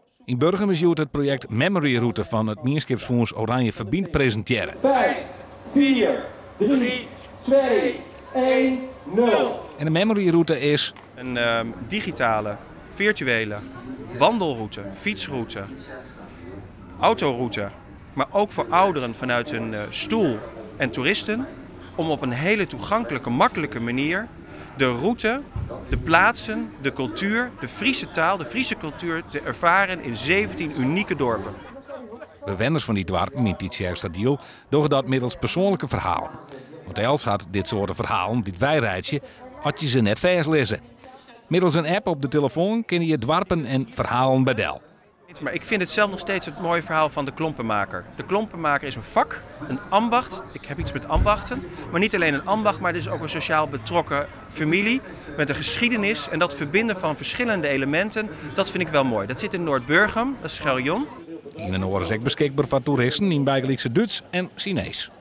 In Burgum is het project Memory Route van het Mienskipsfonds Oranje Verbind presenteren. 5, 4, 3, 2, 1, 0. En de Memory Route is een digitale, virtuele wandelroute, fietsroute, autoroute. Maar ook voor ouderen vanuit hun stoel en toeristen. Om op een hele toegankelijke, makkelijke manier de route, de plaatsen, de cultuur, de Friese taal, de Friese cultuur te ervaren in 17 unieke dorpen. Bewoners van die dorpen met dit sterkste deal doen dat middels persoonlijke verhalen. Want Els had dit soort verhalen, dit wijreidje, had je ze net vers lezen. Middels een app op de telefoon kun je dorpen en verhalen bedel. Maar ik vind het zelf nog steeds het mooie verhaal van de klompenmaker. De klompenmaker is een vak, een ambacht. Ik heb iets met ambachten. Maar niet alleen een ambacht, maar het is ook een sociaal betrokken familie. Met een geschiedenis en dat verbinden van verschillende elementen. Dat vind ik wel mooi. Dat zit in Noord-Burgum, dat is Scheljon. In een oor is ook beschikbaar voor toeristen in bijgelijkse Duits en Chinees.